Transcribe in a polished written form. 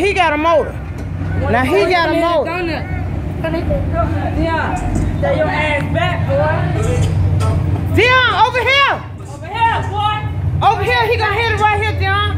he got a motor. Now he got a motor. Dion, stay your ass back, boy. Dion, over here. Over here, boy. Over here, he gonna hit it right here, Dion.